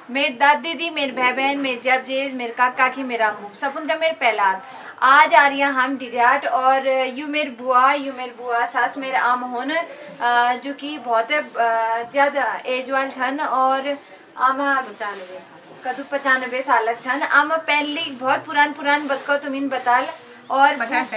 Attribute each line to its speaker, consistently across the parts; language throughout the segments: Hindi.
Speaker 1: मेरे दादी दी, मेरे भाई बहन, मेरे जब जेज, मेरे काका की, मेरा अम्मू, सब उनका मेरे पहलाद। आज आ रही हैं हम डिरियाट और यू मेरी बुआ सास मेरे आम होन जो कि बहुत ज़्यादा एज वाल छन और आम कदू 95 साल छन। आम पहली बहुत पुरान बतको तुम इन बताल और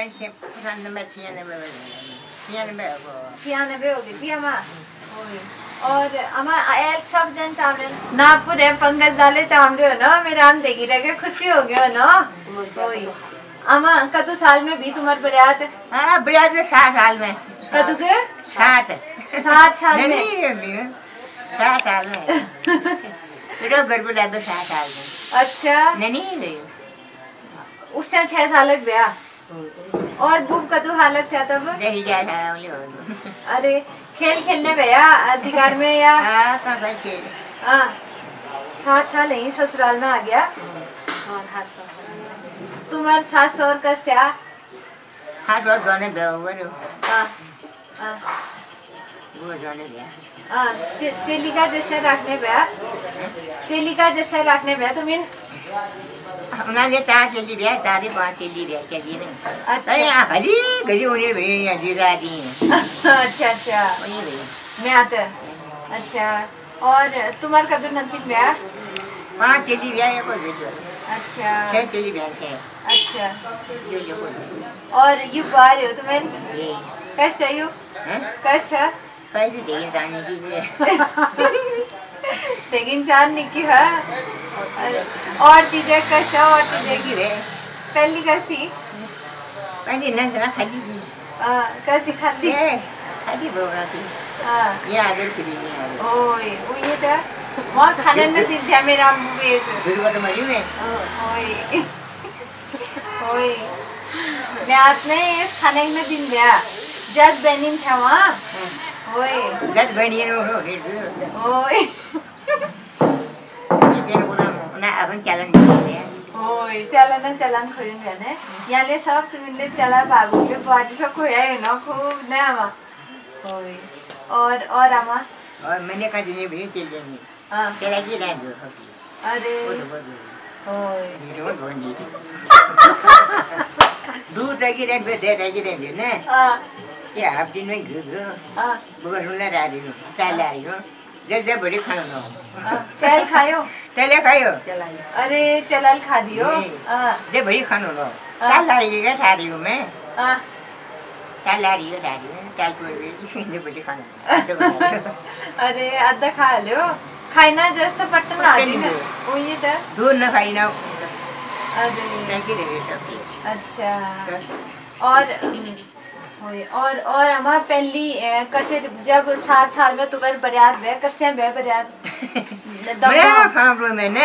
Speaker 1: 96 हो गई थी अमा। और अमा एल सब जन चावल नागपुर है पंकज डाले चावल हो ना मेरा आम देगी रह खुशी हो गया ना। वही अमा कदू साल में भी तुम्हारे बरियात?
Speaker 2: हाँ बरियात 7 साल में।
Speaker 1: कदू के 7 साल में?
Speaker 2: 7 साल में बेटा घर पे लाए 7 साल में।
Speaker 1: अच्छा
Speaker 2: नहीं गई
Speaker 1: उससे 6 साल का ब्याह और बुब कदू हालत था तब? अरे खेल खेलने गया अधिकार में या?
Speaker 2: हाँ खेल।
Speaker 1: 7 साल यही ससुराल में आ गया। तुम्हारे सास और कस था?
Speaker 2: हाथ और दोने ब्याह हुआ रो। वो दोने ब्याह।
Speaker 1: चेलिका जैसे रखने ब्याह? चेलिका जैसे रखने ब्याह तुम इन?
Speaker 2: उन्होंने 4 चली ब्याह 4-5 चली ब्याह चली नहीं। अरे हरी गली होने भैया जीजा दी।
Speaker 1: अच्छा
Speaker 2: वही भैया
Speaker 1: मैं आता। अच्छा और तुम्हारे कदर नंतिन ब्याह?
Speaker 2: 5 चली ब्याह या कोई बेचो।
Speaker 1: अच्छा
Speaker 2: 6 चली ब्याह 6।
Speaker 1: अच्छा
Speaker 2: जो
Speaker 1: और यू बाहर हो तुम्हें?
Speaker 2: ये
Speaker 1: कैसे यू? कैसे?
Speaker 2: कैसे देंगे जाने की
Speaker 1: लेकिन 4 निकी है और चीजें कैसे और चीजें
Speaker 2: की रे
Speaker 1: पहली कैसी?
Speaker 2: पहली नंदना खाली थी।
Speaker 1: कैसी खाली?
Speaker 2: खाली बोरा थी। ये आगे फिरी नहीं आ
Speaker 1: ओए वो ये था वहाँ खाने न दिन था मेरा अम्मू बेस
Speaker 2: फिर वो तो मरी में
Speaker 1: ओए ओए मैं आज नहीं इस खाने में दिन गया जज बेनिन था वहाँ ओए
Speaker 2: जज बेनिन वो
Speaker 1: ओए
Speaker 2: ये बोला ना अपन चलन नहीं है
Speaker 1: ओए चलन खोजूं जाने यहाँ ले सब तुम ले चला भागो के बाजी सब खोया है ना खूब ना आमा ओए और आमा
Speaker 2: और मैंने कहा जिन्हें भी चल जाएंगे चला की लाइन दो
Speaker 1: अरे ओए
Speaker 2: दूर तक की लाइन पे दे देंगे ना ये आप दिन में घुस बगल सुनला रहा रही हूँ चाल आ रही हूँ जब बड़े खाना ना हो
Speaker 1: चल खायो अरे चलाल खा दियो
Speaker 2: जब बड़ी खाना ना चाल आ रही है खा रही हूँ मैं चाल आ रही है चाल कोई जब बड़ी खाना
Speaker 1: अरे आधा खा लो खाना जस्ट पट्टन आ रही है वो ये तो
Speaker 2: दूर न खाई ना
Speaker 1: अरे
Speaker 2: नहीं देंगे सब
Speaker 1: अच्छा और हमारा पहली कसे जब 7 साल में तुम्हारे बरियात वे कसे वे बरियात
Speaker 2: बरियात फांबलो मैंने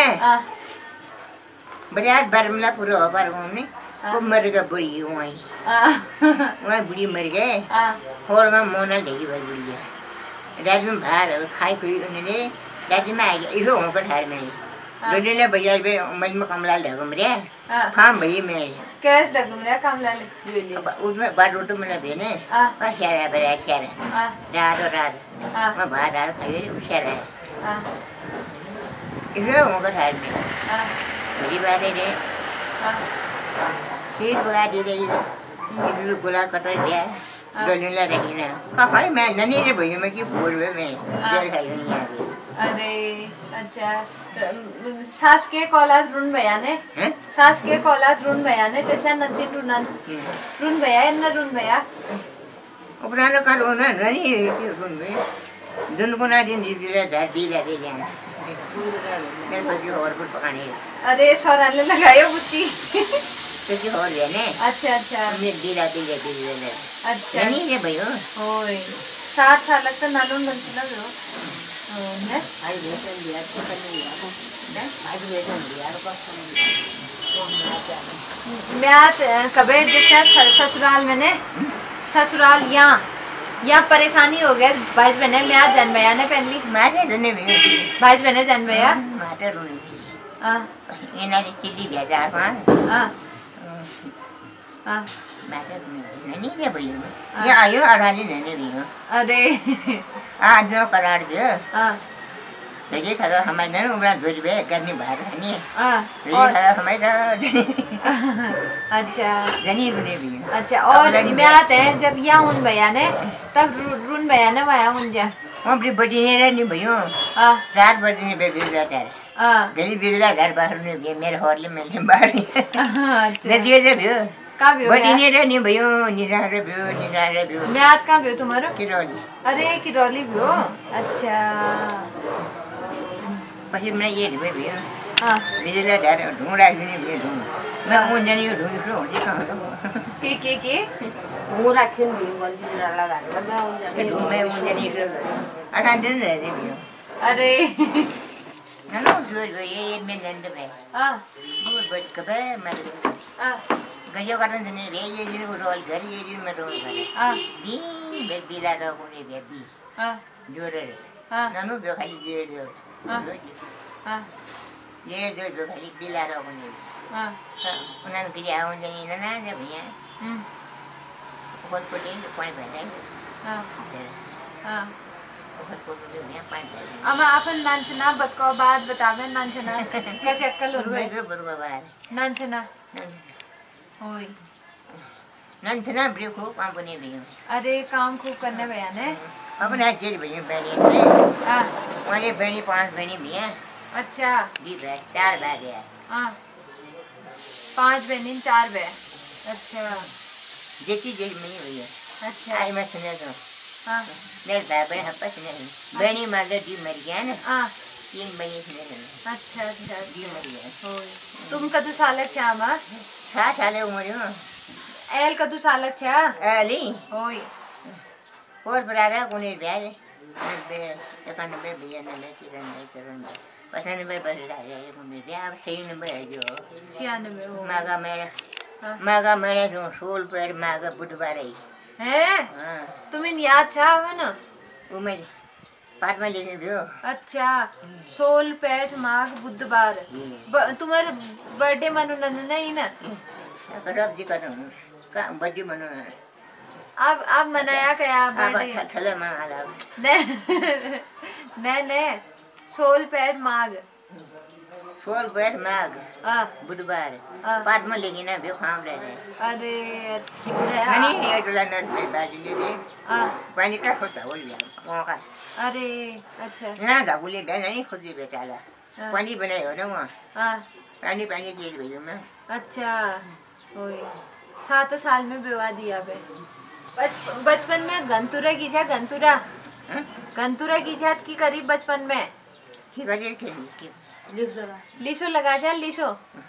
Speaker 2: बरियात बरमला पूरा हो पर हमने को मर गया बुढ़ी वहीं बुढ़ी मर गए और वहाँ मोना लेगी बड़ी बुढ़ी राज में बाहर खाई खुई उन्होंने राज में आ गया इरो होकर ठहर में दोनों बरियात में मजमा कमला ले गए फार्म भई में
Speaker 1: कैस लगूं रे कमला ले
Speaker 2: उसमें बार रोटी में लगे ने बस यार बड़ा शहर रात मैं बाहर रात खाई शहर है इरो होकर ठहर में बड़ी बात है रे ठीक बगा दी रही इधर गुला कतर दिया डोलने रही ना कहाँ मैं ननी रे भैया मैं क्यों बोल रहे मैं जेल खाई नहीं आ रही
Speaker 1: अरे अच्छा सास के कौलाद रुन भैया ने सास के कौलाद रुन भैया ने जैसे नंदी रुन भैया न रुन भैया
Speaker 2: उपरानो का रोना नहीं रुन भैया दुन को ना दिन दिले दी ले जान मैं सोची और कुछ पकाने
Speaker 1: अरे सोराले लगायो बुच्ची
Speaker 2: सोची और ले ने
Speaker 1: अच्छा
Speaker 2: मैं दी
Speaker 1: अच्छा
Speaker 2: नहीं रे भैया
Speaker 1: ओए 7 साल तक नालून बनती ना जो है
Speaker 2: आई वेतन दिया तो करने दिया आज वेतन दिया
Speaker 1: मैं आज कबे जैसे ससुराल में ने ससुराल यहाँ परेशानी हो गए भाई बहने मैं आज जन्मया ने पहली
Speaker 2: मारे धने में
Speaker 1: भाई बहने जन्मया
Speaker 2: माते रोने ये ना चिल्ली भेजा माते नहीं रे भैया ये आयो अड़ाली नहीं भी
Speaker 1: अरे
Speaker 2: आज जो करार दियो देखिए खरा हमारे ना उबरा दूध बे करनी बाहर नहीं देखिए
Speaker 1: और
Speaker 2: खरा हमारे
Speaker 1: अच्छा
Speaker 2: जनी रुने भी
Speaker 1: अच्छा और मैं आते हैं जब यहाँ उन भैया ने तब रुन भैया ने वहाँ उन जा
Speaker 2: अपनी बड़ी नहीं रहनी भैया रात भर दिन पे बिजला कर गली बिजला घर बाहर ने भी मेरे हॉल में ले बाहर
Speaker 1: अच्छा
Speaker 2: नदिए जे भी
Speaker 1: का भी
Speaker 2: बड़ी नहीं रहनी भैया निरा रे भी
Speaker 1: मैं आज कहाँ भी हो तुम्हारा
Speaker 2: किरोली
Speaker 1: अरे किरौली भी हो अच्छा
Speaker 2: પછી મને એ જ ભાઈ
Speaker 1: हाँ
Speaker 2: બીજેલા ડારે ઢૂંઢા જઈને બે ઢૂંઢ मैं उन जनी ढूंढ लो जी कहां तो
Speaker 1: के
Speaker 3: वो रखे नहीं बोल भी लगा मैं उन जाने
Speaker 2: मैं उन जनी अठान दिन रह रही हूं
Speaker 1: अरे
Speaker 2: ना ना जो ये मैं नंद में
Speaker 1: हाँ
Speaker 2: बहुत बड़ कबे मैं
Speaker 1: हाँ
Speaker 2: गयो करन ने रे ये जी को रोल घर ये जी में रोल करे
Speaker 1: हाँ
Speaker 2: बी बे बिला रो को ने बी
Speaker 1: हाँ
Speaker 2: जो रे
Speaker 1: हाँ
Speaker 2: ना नो बे खाली जे जो
Speaker 1: हाँ
Speaker 2: ये जो खाली बिला रो को ने
Speaker 1: हाँ
Speaker 2: उन्होंने किया उन जनी ना जब भैया बहुत कोटे पानी भरने
Speaker 1: हाँ हाँ
Speaker 2: बहुत कोटे भैया पानी भरने
Speaker 1: अब अपन नानसना बक्को बात बतावे नानसना कैसे अक्कल हो गई
Speaker 2: बरुआ बार
Speaker 1: नानसना होई
Speaker 2: नंसना ब्रेको काम बने भैया
Speaker 1: अरे काम खूब करने भैया ने
Speaker 2: अपन आज जेल भैया बहनी
Speaker 1: हाँ
Speaker 2: वाले बहनी 5 बहनी भैया
Speaker 1: अच्छा
Speaker 2: भी भाई 4 भाई गया
Speaker 1: हाँ 5 बहन 4 बहन अच्छा
Speaker 2: जेती जेल में भैया
Speaker 1: अच्छा
Speaker 2: आई मैं सुने तो
Speaker 1: हाँ
Speaker 2: मेरे भाई बहन हप्पा सुने बहनी मार दी मर गया ना
Speaker 1: हाँ
Speaker 2: 3 बहनी सुने
Speaker 1: अच्छा अच्छा
Speaker 2: दी मर गया
Speaker 1: होई तुम कदू सालक छा मा
Speaker 2: 7 साल उम्र हो
Speaker 1: एल कदू सालक छा
Speaker 2: अली
Speaker 1: होई
Speaker 2: और बरारा कोने ब्यारे बे एकान बे भैया ने ले चरण पसंद में बस रहा है कोने ब्याह सही न बे जो
Speaker 1: 96 हो
Speaker 2: मागा मेरे जो सोल पर मागा बुधवार
Speaker 1: है
Speaker 2: हां
Speaker 1: तुम्हें याद छा है ना
Speaker 2: उमे पाठ में लेके दियो
Speaker 1: अच्छा 16 पैठ माघ बुधवार तुम्हारे बर्थडे मनो नहीं ना
Speaker 2: करब जी करो का बर्थडे मनो
Speaker 1: अब मनाया क्या बर्थडे
Speaker 2: थले मां आला
Speaker 1: ने 16 पैठ माघ
Speaker 2: सोल पर माग
Speaker 1: हां
Speaker 2: बुधवार पाठ में लेके ना बे खाम रहे
Speaker 1: अरे
Speaker 2: नहीं ये तो नट में बाजी ले दे
Speaker 1: हां
Speaker 2: पानी का होता हो गया वहां का
Speaker 1: अरे अच्छा
Speaker 2: ना गाबुले बे नहीं खुद ही बेचारा पानी बनाए हो ना वहां
Speaker 1: हां
Speaker 2: पानी पानी चीज भैया मैं
Speaker 1: अच्छा ओए 7 साल में विवाह दिया बे बचपन में गंतुरा की छा गंतुरा की छा की करीब बचपन में
Speaker 2: की करे की
Speaker 1: लिसो लगा छा लिसो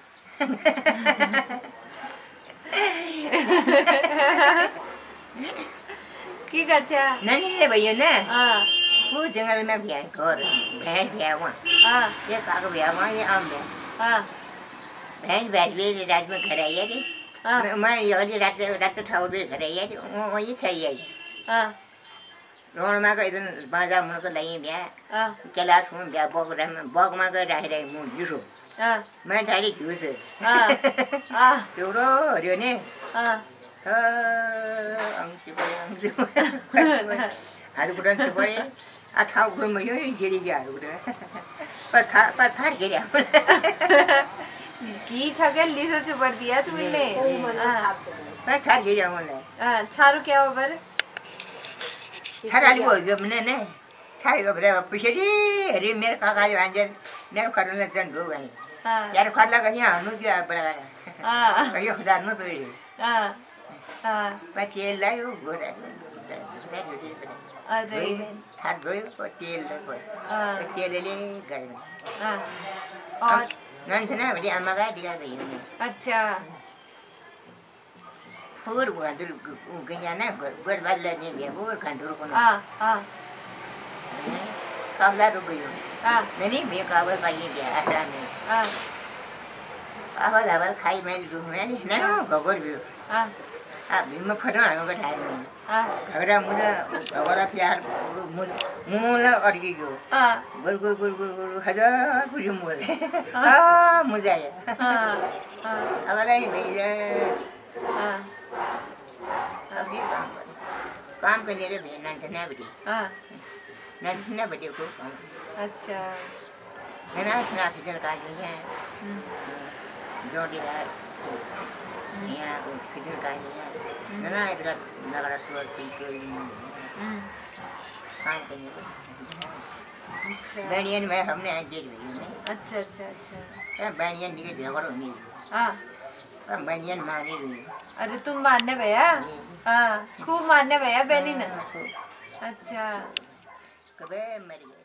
Speaker 1: की कर छा
Speaker 2: नहीं रे भैया ना
Speaker 1: हां
Speaker 2: वो जंगल में भी है घर भैंस भी है वहां
Speaker 1: हां
Speaker 2: ये काग भी है वहां ये आम भी
Speaker 1: हां
Speaker 2: भैंस बैठ भी रात में घर आई है मैं ये रात ठाउर भी घर आई है वो ये सही है
Speaker 1: हां
Speaker 2: रोड में का इधर बाजा मन को लई बिया
Speaker 1: हां
Speaker 2: केला सुन बिया बग में का रह मु जुसो
Speaker 1: हां
Speaker 2: मैं थारी क्यूस
Speaker 1: हां हां
Speaker 2: जोरो रे ने
Speaker 1: हां
Speaker 2: अंग पड़े हाथ बुड़न से पड़े आ ठाउ गुण में ये गिरी गया पर थार गिरा
Speaker 1: की छगल लिसो चुपड़ दिया तुमने
Speaker 2: मैं थार गिरा बोले
Speaker 1: हां छारू क्या ओवर
Speaker 2: छाराली बोल गया मैंने ने छारी को बता पुछरी अरे मेरे काका जो अंजन मेरे करने जन दो गनी
Speaker 1: हां
Speaker 2: यार खाला कहीं अनु जो बड़ा
Speaker 1: हां
Speaker 2: कहियो खुदा न तो
Speaker 1: हां हां
Speaker 2: मैं तेल लायो गोरा
Speaker 1: अरे
Speaker 2: छाट गयो और तेल ले
Speaker 1: हां
Speaker 2: तेल ले गए
Speaker 1: हां और
Speaker 2: नंसना बड़ी अम्मा का दिखा गई
Speaker 1: अच्छा
Speaker 2: और वो अंदर गया ना गोर बदला नहीं गया वो खंडूर को
Speaker 1: हां हां
Speaker 2: काबला रुक गयो
Speaker 1: हां
Speaker 2: नहीं मैं काबल पाई गया आटा में
Speaker 1: हां
Speaker 2: आवल खाई मैं रूम में ना गगोर भी
Speaker 1: हां
Speaker 2: आ बिम फटना को ठाई में
Speaker 1: हां
Speaker 2: घगरा मुना घगरा प्यार मुमुला अटकी गयो
Speaker 1: हां
Speaker 2: गुर गुर गुर गुर गुर हजार पूरी मोल आ मजा आया
Speaker 1: हां हां
Speaker 2: अगला ही भैया
Speaker 1: हां
Speaker 2: अब ये काम करने रे भेना जना बड़ी
Speaker 1: हां
Speaker 2: ना बड़े को
Speaker 1: अच्छा
Speaker 2: ना ना फिजल का जी है जोड़ी यार यहाँ को फिजल का जी है ना इधर लगड़ा तो ठीक है काम करने को
Speaker 1: अच्छा
Speaker 2: बैंडियन में हमने आज जेल में
Speaker 1: अच्छा अच्छा अच्छा
Speaker 2: क्या बैंडियन निके झगड़ो नहीं
Speaker 1: हाँ
Speaker 2: बैंडियन मारे भी
Speaker 1: अरे तुम मारने भैया हाँ खूब मारने भैया बहनी ना अच्छा
Speaker 2: कबे मर गया